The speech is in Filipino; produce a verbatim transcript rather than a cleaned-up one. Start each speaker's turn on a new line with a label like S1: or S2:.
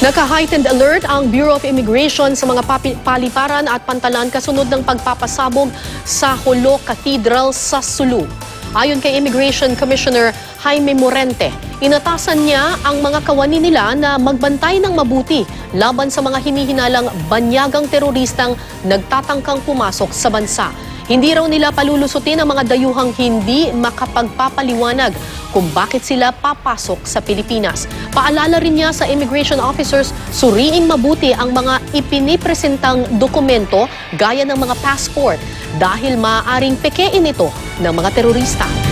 S1: Naka-heightened alert ang Bureau of Immigration sa mga paliparan at pantalan kasunod ng pagpapasabog sa Jolo Cathedral sa Sulu. Ayon kay Immigration Commissioner Jaime Morente, inatasan niya ang mga kawani nila na magbantay ng mabuti laban sa mga hinihinalang banyagang teroristang nagtatangkang pumasok sa bansa. Hindi raw nila palulusutin ang mga dayuhang hindi makapagpapaliwanag kung bakit sila papasok sa Pilipinas. Paalala rin niya sa immigration officers, suriing mabuti ang mga ipinipresentang dokumento gaya ng mga passport dahil maaaring pekein ito ng mga terorista.